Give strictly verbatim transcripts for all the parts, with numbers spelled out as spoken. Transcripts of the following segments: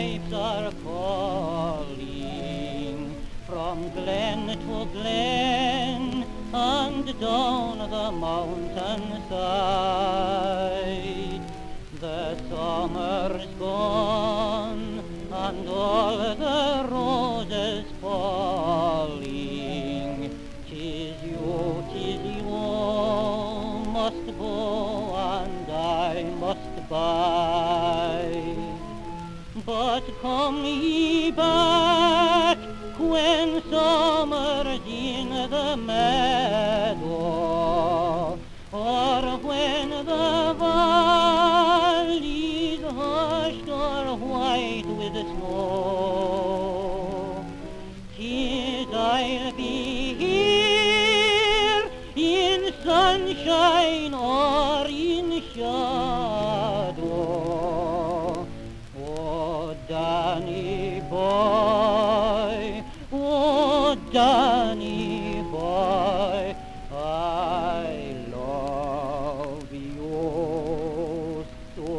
pipes are calling from glen to glen and down the mountainside. The summer's gone and all the roses falling. 'Tis you, 'tis you must go and I must bide. But come ye back when summer's in the meadow, or when the valley's hushed or white with snow. 'Tis I'll be here in sunshine or in shadow. Oh, Danny boy, oh, Danny boy, I love you so.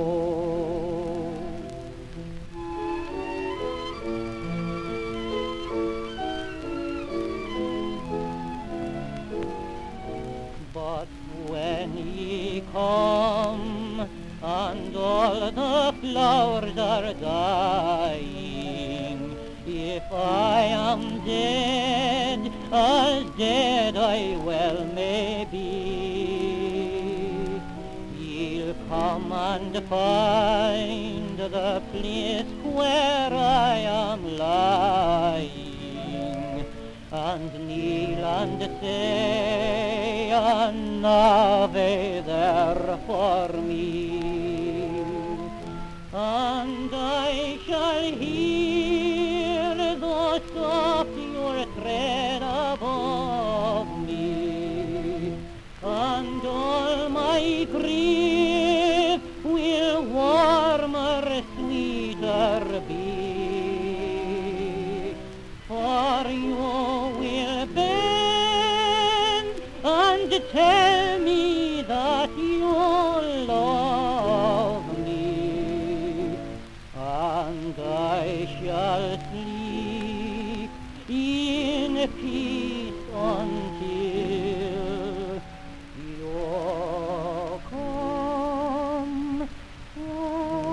But when ye come and all the flowers are dying, if I am dead, as dead I well may be, ye'll come and find the place where I am lying, and kneel and say an Ave there for me, and I shall hear the soft your tread above me, and all my grief will warmer, sweeter be, for you will bend and tell me that you love me, and I shall sleep in peace until you come.